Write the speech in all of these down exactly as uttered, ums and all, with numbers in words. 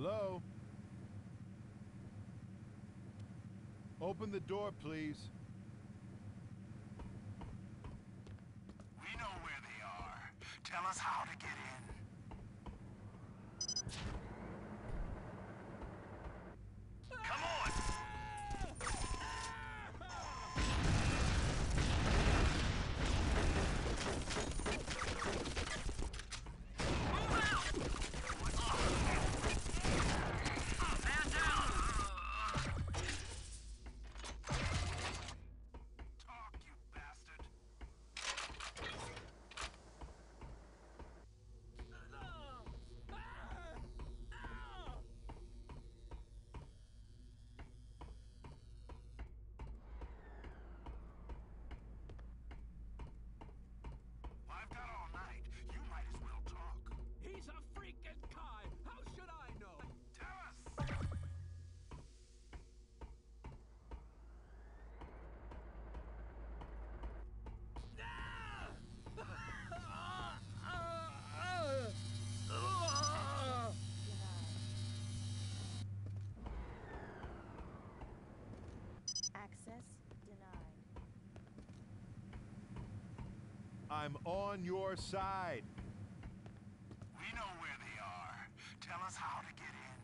Hello? Open the door, please. We know where they are. Tell us how to get in. Come on! Move out! Man down! Talk, you bastard! I've got all night. You might as well talk. He's a freaking Kai! How should I know? Tell us! Access denied. I'm on your side. We know where they are. Tell us how to get in.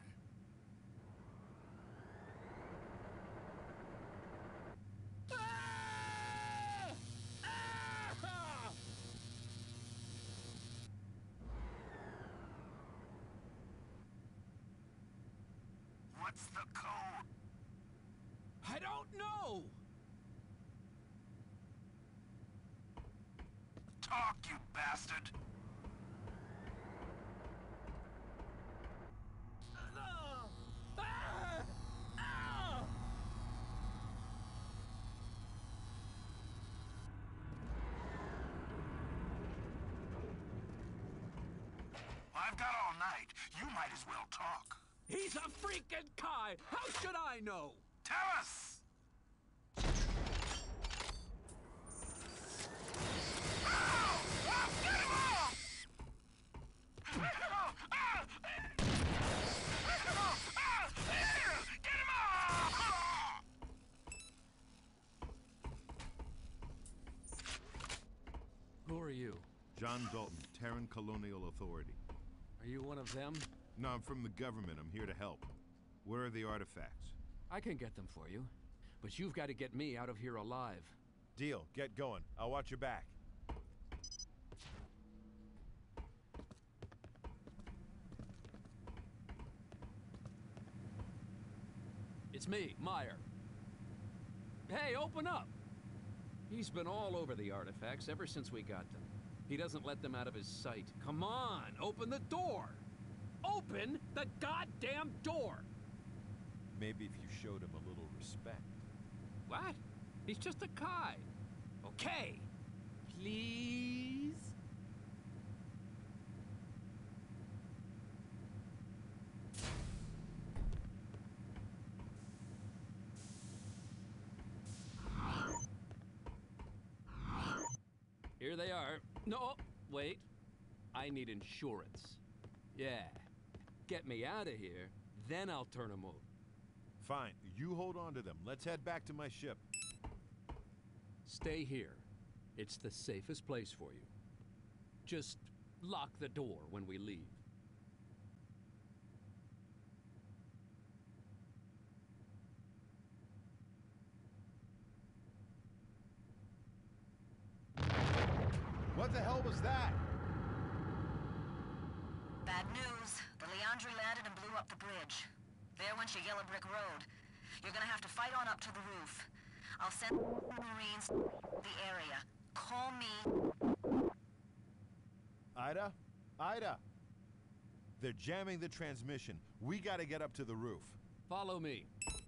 What's the code? I don't know! Talk, you bastard! I've got all night. You might as well talk. He's a freaking Kai! How should I know? Tell us! Ow! Oh, get him off! Oh, ah! Oh, ah! Get him off! Who are you? John Dalton, Terran Colonial Authority. Are you one of them? No, I'm from the government. I'm here to help. Where are the artifacts? I can get them for you. But you've got to get me out of here alive. Deal. Get going. I'll watch your back. It's me, Meyer. Hey, open up! He's been all over the artifacts ever since we got them. He doesn't let them out of his sight. Come on, open the door! Open the goddamn door! Maybe if you showed him a little respect. What? He's just a Kai. Okay. Please? Here they are. No, wait. I need insurance. Yeah. Get me out of here, then I'll turn them over. Fine. You hold on to them. Let's head back to my ship. Stay here. It's the safest place for you. Just lock the door when we leave. What the hell was that? Bad news. The Leandri landed and blew up the bridge. There went your yellow brick road. You're gonna have to fight on up to the roof. I'll send Marines to the area. Call me. Ida? Ida! They're jamming the transmission. We gotta get up to the roof. Follow me.